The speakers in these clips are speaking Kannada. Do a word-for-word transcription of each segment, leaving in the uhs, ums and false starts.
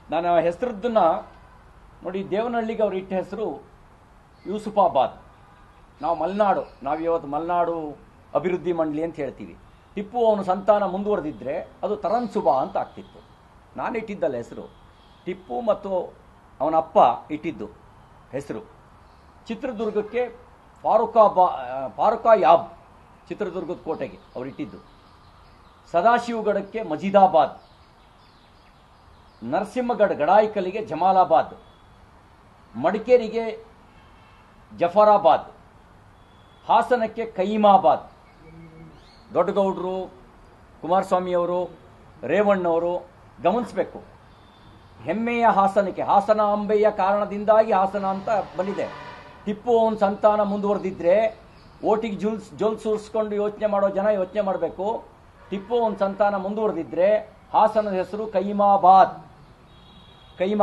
ನಾನು ಹೆಸರದ್ದನ್ನ ನೋಡಿ, ದೇವನಹಳ್ಳಿಗೆ ಅವ್ರು ಇಟ್ಟ ಹೆಸರು ಯೂಸುಫಾಬಾದ್. ನಾವು ಮಲೆನಾಡು, ನಾವು ಇವತ್ತು ಮಲೆನಾಡು ಅಭಿವೃದ್ಧಿ ಮಂಡಳಿ ಅಂತ ಹೇಳ್ತೀವಿ. ಟಿಪ್ಪು ಅವನ ಸಂತಾನ ಮುಂದುವರೆದಿದ್ರೆ ಅದು ತರನ್ಸುಬಾ ಅಂತ ಆಗ್ತಿತ್ತು. ನಾನು ಇಟ್ಟಿದ್ದಲ್ಲ ಹೆಸರು, ಟಿಪ್ಪು ಮತ್ತು ಅವನ ಅಪ್ಪ ಇಟ್ಟಿದ್ದು ಹೆಸರು. ಚಿತ್ರದುರ್ಗಕ್ಕೆ ಫಾರೂಕಾ ಬಾ ಫಾರೂಕಾ ಯಾಬ್, ಚಿತ್ರದುರ್ಗದ ಕೋಟೆಗೆ ಅವ್ರು ಇಟ್ಟಿದ್ದು. ಸದಾಶಿವಗಢಕ್ಕೆ ಮಜೀದಾಬಾದ್, ನರಸಿಂಹಗಢ ಗಡಾಯಿಕಲಿಗೆ ಜಮಾಲಾಬಾದ್, ಮಡಿಕೇರಿಗೆ ಜಫರಾಬಾದ್, ಹಾಸನಕ್ಕೆ ಕೈಮಾಬಾದ್. ದೊಡ್ಡಗೌಡರು, ಕುಮಾರಸ್ವಾಮಿಯವರು, ರೇವಣ್ಣವರು ಗಮನಿಸಬೇಕು. ಹೆಮ್ಮೆಯ ಹಾಸನಕ್ಕೆ, ಹಾಸನ ಅಂಬೆಯ ಕಾರಣದಿಂದಾಗಿ ಹಾಸನ ಅಂತ ಬಂದಿದೆ. ಟಿಪ್ಪು ಅವನ ಸಂತಾನ ಮುಂದುವರೆದಿದ್ರೆ ಓಟಿಗೆ ಜುಲ್ಸ್ ಜೊಲ್ ಸೂರಿಸ್ಕೊಂಡು ಯೋಚನೆ ಮಾಡೋ ಜನ ಯೋಚನೆ ಮಾಡಬೇಕು. ಟಿಪ್ಪು ಅವನ ಸಂತಾನ ಮುಂದುವರೆದಿದ್ರೆ ಹಾಸನದ ಹೆಸರು ಕೈಮಾಬಾದ್, ಕೈಮಾ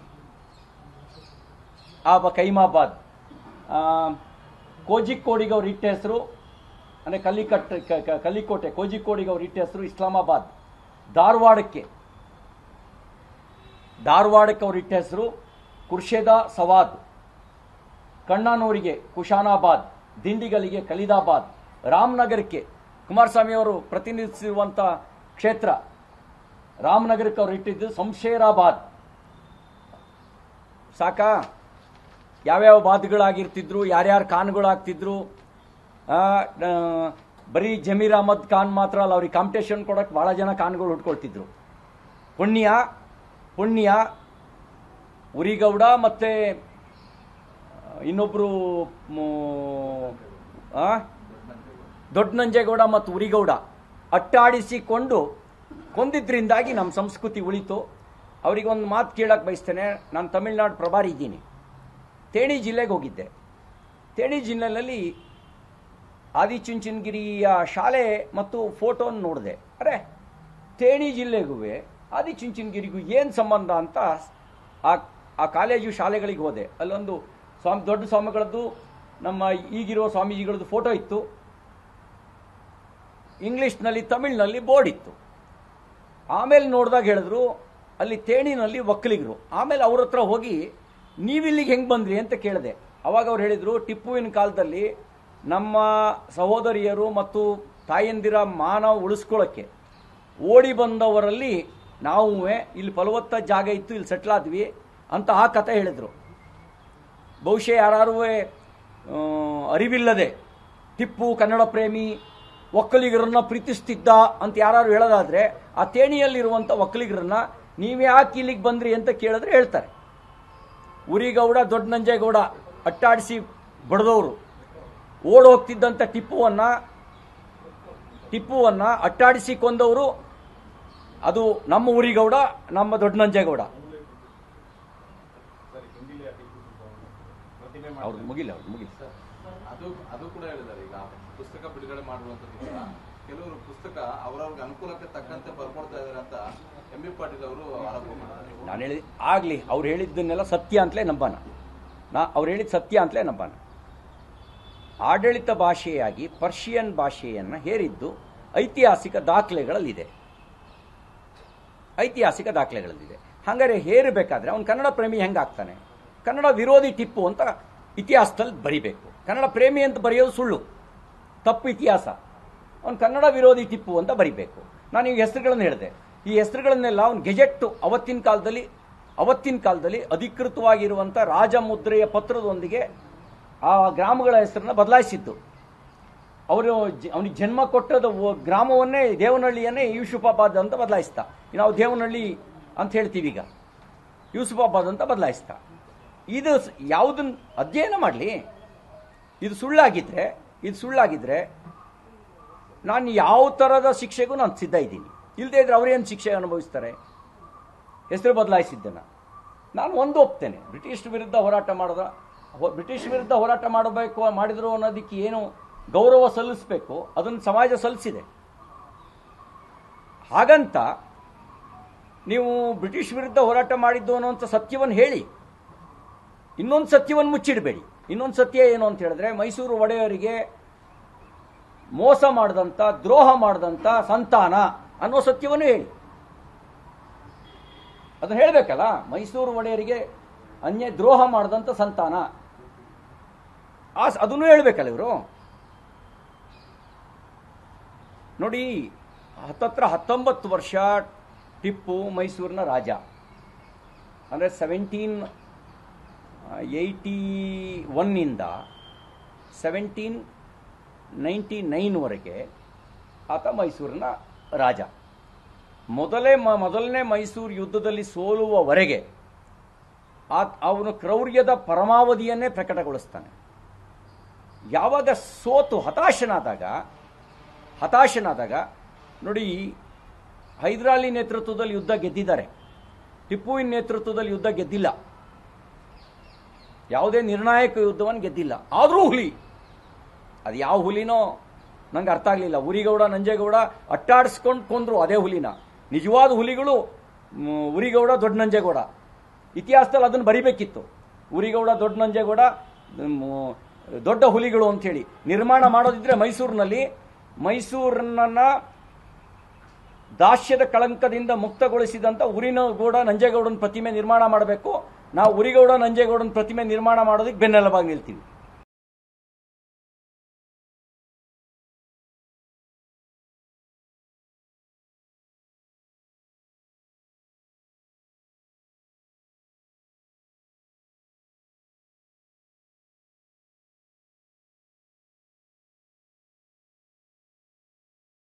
ಆ ಕೈಮಾಬಾದ್. ಕೋಜಿಕೋಡಿಗೆ ಅವ್ರು ಇಟ್ಟ ಹೆಸರು ಅಂದರೆ ಕಲ್ಲಿಕಟ್ ಕಲ್ಲಿಕೋಟೆ, ಕೋಜಿಕೋಡಿಗೆ ಅವ್ರು ಇಟ್ಟ ಹೆಸರು ಇಸ್ಲಾಮಾಬಾದ್. ಧಾರವಾಡಕ್ಕೆ ಧಾರವಾಡಕ್ಕೆ ಅವ್ರು ಇಟ್ಟ ಹೆಸರು ಕುರ್ಷೇದ ಸವಾದ್. ಕಣ್ಣನೂರಿಗೆ ಕುಶಾನಾಬಾದ್, ದಿಂಡಿಗಲಿಗೆ ಖಲೀದಾಬಾದ್. ರಾಮನಗರಕ್ಕೆ ಕುಮಾರಸ್ವಾಮಿ ಅವರು ಪ್ರತಿನಿಧಿಸಿರುವಂಥ ಕ್ಷೇತ್ರ ರಾಮನಗರಕ್ಕೆ ಅವರು ಇಟ್ಟಿದ್ದು ಶಂಷೇರಾಬಾದ್. ಸಾಕಾ? ಯಾವ್ಯಾವ ಬಾದ್ಗಳಾಗಿರ್ತಿದ್ರು, ಯಾರ್ಯಾರು ಖಾನ್ಗಳಾಗ್ತಿದ್ರು. ಬರೀ ಜಮೀರ್ ಅಹಮದ್ ಖಾನ್ ಮಾತ್ರ ಅಲ್ಲ, ಅವ್ರಿಗೆ ಕಾಂಪಿಟೇಷನ್ ಕೊಡೋಕೆ ಭಾಳ ಜನ ಖಾನ್ಗಳು ಹುಟ್ಕೊಳ್ತಿದ್ರು. ಪುಣ್ಯ ಪುಣ್ಯ ಉರಿಗೌಡ ಮತ್ತೆ ಇನ್ನೊಬ್ರು ದೊಡ್ಡ ನಂಜೇಗೌಡ ಮತ್ತು ಉರಿಗೌಡ ಅಟ್ಟಾಡಿಸಿಕೊಂಡು ಕೊಂದಿದ್ರಿಂದಾಗಿ ನಮ್ಮ ಸಂಸ್ಕೃತಿ ಉಳಿತು. ಅವರಿಗೆ ಒಂದು ಮಾತು ಕೇಳಕ್ಕೆ ಬಯಸ್ತೇನೆ. ನಾನು ತಮಿಳುನಾಡು ಪ್ರಭಾರಿ ಇದ್ದೀನಿ. ತೇಣಿ ಜಿಲ್ಲೆಗೆ ಹೋಗಿದ್ದೆ. ತೇಣಿ ಜಿಲ್ಲೆಯಲ್ಲಿ ಆದಿಚುಂಚನಗಿರಿಯ ಶಾಲೆ ಮತ್ತು ಫೋಟೋನ ನೋಡಿದೆ. ಅರೆ, ತೇಣಿ ಜಿಲ್ಲೆಗೂ ಆದಿಚುಂಚನಗಿರಿಗೂ ಏನು ಸಂಬಂಧ ಅಂತ ಆ ಆ ಕಾಲೇಜು ಶಾಲೆಗಳಿಗೆ ಹೋದೆ. ಅಲ್ಲೊಂದು ಸ್ವಾಮಿ ದೊಡ್ಡ ಸ್ವಾಮಿಗಳದ್ದು, ನಮ್ಮ ಈಗಿರೋ ಸ್ವಾಮೀಜಿಗಳದ್ದು ಫೋಟೋ ಇತ್ತು. ಇಂಗ್ಲೀಷ್ನಲ್ಲಿ ತಮಿಳಿನಲ್ಲಿ ಬೋರ್ಡ್ ಇತ್ತು. ಆಮೇಲೆ ನೋಡಿದಾಗ ಹೇಳಿದ್ರು ಅಲ್ಲಿ ತೇಣಿನಲ್ಲಿ ಒಕ್ಕಲಿಗರು. ಆಮೇಲೆ ಅವ್ರ ಹತ್ರ ಹೋಗಿ ನೀವಿಲ್ಲಿಗೆ ಹೆಂಗೆ ಬಂದ್ರಿ ಅಂತ ಕೇಳಿದೆ. ಅವಾಗ ಅವ್ರು ಹೇಳಿದರು, ಟಿಪ್ಪುವಿನ ಕಾಲದಲ್ಲಿ ನಮ್ಮ ಸಹೋದರಿಯರು ಮತ್ತು ತಾಯಂದಿರ ಮಾನ ಉಳಿಸ್ಕೊಳ್ಳೋಕ್ಕೆ ಓಡಿ ಬಂದವರಲ್ಲಿ ನಾವು ಇಲ್ಲಿ ಫಲವತ್ತ ಜಾಗ ಇತ್ತು, ಇಲ್ಲಿ ಸೆಟ್ಲ್ ಆದ್ವಿ ಅಂತ ಆ ಕಥೆ ಹೇಳಿದರು. ಬಹುಶಃ ಯಾರು ಅರಿವಿಲ್ಲದೆ ಟಿಪ್ಪು ಕನ್ನಡ ಪ್ರೇಮಿ, ಒಕ್ಕಲಿಗರನ್ನ ಪ್ರೀತಿಸ್ತಿದ್ದ ಅಂತ ಯಾರು ಹೇಳೋದಾದ್ರೆ ಆ ತೇಣಿಯಲ್ಲಿರುವಂಥ ಒಕ್ಕಲಿಗರನ್ನ ನೀವು ಯಾಕೆ ಇಲ್ಲಿಗೆ ಬಂದ್ರಿ ಅಂತ ಕೇಳಿದ್ರೆ ಹೇಳ್ತಾರೆ. ಉರಿಗೌಡ, ದೊಡ್ಡ ನಂಜೇಗೌಡ ಅಟ್ಟಾಡಿಸಿ ಬಡದವರು. ಓಡ್ ಹೋಗ್ತಿದ್ದಂಥ ಟಿಪ್ಪುವನ್ನ ಟಿಪ್ಪುವನ್ನ ಅಟ್ಟಾಡಿಸಿ ಕೊಂದವರು ಅದು ನಮ್ಮ ಉರಿಗೌಡ, ನಮ್ಮ ದೊಡ್ಡ ನಂಜೇಗೌಡ. ಅವ್ರದ್ದು ಮುಗಿಲ್ಲ ಅವ್ರದ್ದು ಮುಗಿಲ್ಲ ಅದು ಅದು ಕೂಡ ಹೇಳಿದ್ದಾರೆ. ಈಗ ಪುಸ್ತಕ ಬಿಡುಗಡೆ ಮಾಡುವಂಥದ್ದು ಕೆಲವರು ಪುಸ್ತಕ ಅವರವ್ರಿಗೆ ಅನುಕೂಲಕ್ಕೆ ತಕ್ಕಂತೆ ಬರ್ಕೊಡ್ತಾ ಇದ್ದಾರೆ ಅಂತ ಎಂ ಬಿ ಪಾಟೀಲ್ ಅವರು ಆರೋಪ ಮಾಡಿದ್ದಾರೆ. ನಾನು ಹೇಳಿದ ಆಗ್ಲಿ, ಅವ್ರು ಹೇಳಿದ್ದನ್ನೆಲ್ಲ ಸತ್ಯ ಅಂತಲೇ ನಂಬಾನ. ನಾ ಅವ್ರು ಹೇಳಿದ ಸತ್ಯ ಅಂತಲೇ ನಂಬಾನ. ಆಡಳಿತ ಭಾಷೆಯಾಗಿ ಪರ್ಷಿಯನ್ ಭಾಷೆಯನ್ನು ಹೇರಿದ್ದು ಐತಿಹಾಸಿಕ ದಾಖಲೆಗಳಲ್ಲಿದೆ ಐತಿಹಾಸಿಕ ದಾಖಲೆಗಳಲ್ಲಿದೆ ಹಾಗಾದ್ರೆ ಹೇರಬೇಕಾದ್ರೆ ಅವನು ಕನ್ನಡ ಪ್ರೇಮಿ ಹೆಂಗಾಗ್ತಾನೆ? ಕನ್ನಡ ವಿರೋಧಿ ಟಿಪ್ಪು ಅಂತ ಇತಿಹಾಸದಲ್ಲಿ ಬರಿಬೇಕು. ಕನ್ನಡ ಪ್ರೇಮಿ ಅಂತ ಬರೆಯೋದು ಸುಳ್ಳು, ತಪ್ಪು ಇತಿಹಾಸ. ಅವನು ಕನ್ನಡ ವಿರೋಧಿ ಟಿಪ್ಪು ಅಂತ ಬರಿಬೇಕು. ನಾನು ಈ ಹೆಸರುಗಳನ್ನು ಹೇಳಿದೆ. ಈ ಹೆಸರುಗಳನ್ನೆಲ್ಲ ಅವನು ಗೆಜೆಟ್ ಅವತ್ತಿನ ಕಾಲದಲ್ಲಿ ಅವತ್ತಿನ ಕಾಲದಲ್ಲಿ ಅಧಿಕೃತವಾಗಿರುವಂಥ ರಾಜಮುದ್ರೆಯ ಪತ್ರದೊಂದಿಗೆ ಆ ಗ್ರಾಮಗಳ ಹೆಸರನ್ನ ಬದಲಾಯಿಸಿದ್ದು. ಅವರು ಅವನಿಗೆ ಜನ್ಮ ಕೊಟ್ಟದ ಗ್ರಾಮವನ್ನೇ, ದೇವನಹಳ್ಳಿಯನ್ನೇ ಯೂಸುಫಾಬಾದ್ ಅಂತ ಬದಲಾಯಿಸ್ತಾ. ನಾವು ದೇವನಹಳ್ಳಿ ಅಂತ ಹೇಳ್ತೀವಿ, ಈಗ ಯೂಸುಫಾಬಾದ್ ಅಂತ ಬದಲಾಯಿಸ್ತಾ. ಇದು ಯಾವುದನ್ನು ಅಧ್ಯಯನ ಮಾಡಲಿ. ಇದು ಸುಳ್ಳಾಗಿದ್ರೆ ಇದು ಸುಳ್ಳಾಗಿದ್ರೆ ನಾನು ಯಾವ ಥರದ ಶಿಕ್ಷೆಗೂ ನಾನು ಸಿದ್ಧ ಇದ್ದೀನಿ. ಇಲ್ಲದೇ ಇದ್ರೆ ಅವರೇನು ಶಿಕ್ಷೆ ಅನುಭವಿಸ್ತಾರೆ? ಹೆಸರು ಬದಲಾಯಿಸಿದ್ದನ್ನು ನಾನು ಒಂದು ಒಪ್ತೇನೆ. ಬ್ರಿಟಿಷ್ ವಿರುದ್ಧ ಹೋರಾಟ ಮಾಡಿದ ಬ್ರಿಟಿಷ್ ವಿರುದ್ಧ ಹೋರಾಟ ಮಾಡಬೇಕು ಮಾಡಿದ್ರು ಅನ್ನೋದಕ್ಕೆ ಏನು ಗೌರವ ಸಲ್ಲಿಸಬೇಕು ಅದನ್ನು ಸಮಾಜ ಸಲ್ಲಿಸಿದೆ. ಹಾಗಂತ ನೀವು ಬ್ರಿಟಿಷ್ ವಿರುದ್ಧ ಹೋರಾಟ ಮಾಡಿದ್ದು ಅನ್ನೋಂಥ ಸತ್ಯವನ್ನು ಹೇಳಿ ಇನ್ನೊಂದು ಸತ್ಯವನ್ನು ಮುಚ್ಚಿಡಬೇಡಿ. ಇನ್ನೊಂದು ಸತ್ಯ ಏನು ಅಂತ ಹೇಳಿದ್ರೆ, ಮೈಸೂರು ಒಡೆಯರಿಗೆ ಮೋಸ ಮಾಡಿದಂಥ, ದ್ರೋಹ ಮಾಡಿದಂಥ ಸಂತಾನ ಅನ್ನೋ ಸತ್ಯವನ್ನು ಹೇಳಿ. ಅದನ್ನು ಹೇಳಬೇಕಲ್ಲ. ಮೈಸೂರು ಒಡೆಯರಿಗೆ ಅನ್ಯ ದ್ರೋಹ ಮಾಡಿದಂಥ ಸಂತಾನ, ಆ ಅದನ್ನು ಹೇಳಬೇಕಲ್ಲ ಇವರು. ನೋಡಿ, ಹತ್ತತ್ರ ಹತ್ತೊಂಬತ್ತು ವರ್ಷ ಟಿಪ್ಪು ಮೈಸೂರಿನ ರಾಜ. ಅಂದರೆ ಸೆವೆಂಟೀನ್ ಏಯ್ಟಿ ಒನ್ನಿಂದ ಸೆವೆಂಟೀನ್ ನೈಂಟಿ ನೈನ್ವರೆಗೆ ಆತ ಮೈಸೂರಿನ ರಾಜ. ಮೊದಲೇ ಮ ಮೊದಲನೇ ಮೈಸೂರು ಯುದ್ಧದಲ್ಲಿ ಸೋಲುವವರೆಗೆ ಆ ಅವನು ಕ್ರೌರ್ಯದ ಪರಮಾವಧಿಯನ್ನೇ ಪ್ರಕಟಗೊಳಿಸ್ತಾನೆ. ಯಾವಾಗ ಸೋತು ಹತಾಶನಾದಾಗ ಹತಾಶನಾದಾಗ ನೋಡಿ, ಹೈದರಾಲಿ ನೇತೃತ್ವದಲ್ಲಿ ಯುದ್ಧ ಗೆದ್ದಿದ್ದಾರೆ, ಟಿಪ್ಪುವಿನ ನೇತೃತ್ವದಲ್ಲಿ ಯುದ್ಧ ಗೆದ್ದಿಲ್ಲ, ಯಾವುದೇ ನಿರ್ಣಾಯಕ ಯುದ್ಧವನ್ನು ಗೆದ್ದಿಲ್ಲ. ಆದರೂ ಹುಲಿ, ಅದು ಯಾವ ಹುಲಿನೋ ನಂಗೆ ಅರ್ಥ ಆಗಲಿಲ್ಲ. ಉರಿಗೌಡ ನಂಜೇಗೌಡ ಅಟ್ಟಾಡಿಸ್ಕೊಂಡು ಕೊಂದ್ರು ಅದೇ ಹುಲಿನ. ನಿಜವಾದ ಹುಲಿಗಳು ಉರಿಗೌಡ ದೊಡ್ಡ ನಂಜೇಗೌಡ. ಇತಿಹಾಸದಲ್ಲಿ ಅದನ್ನು ಬರಿಬೇಕಿತ್ತು. ಉರಿಗೌಡ ದೊಡ್ಡ ನಂಜೇಗೌಡ ದೊಡ್ಡ ಹುಲಿಗಳು ಅಂಥೇಳಿ ನಿರ್ಮಾಣ ಮಾಡೋದಿದ್ರೆ ಮೈಸೂರಿನಲ್ಲಿ ಮೈಸೂರನ್ನ ದಾಸ್ಯದ ಕಳಂಕದಿಂದ ಮುಕ್ತಗೊಳಿಸಿದಂಥ ಉರಿಗೌಡ ನಂಜೇಗೌಡನ ಪ್ರತಿಮೆ ನಿರ್ಮಾಣ ಮಾಡಬೇಕು. ನಾವು ಉರಿಗೌಡ ನಂಜೇಗೌಡನ ಪ್ರತಿಮೆ ನಿರ್ಮಾಣ ಮಾಡೋದಕ್ಕೆ ಬೆನ್ನೆಲುಬಾಗಿ ನಿಲ್ತೀವಿ.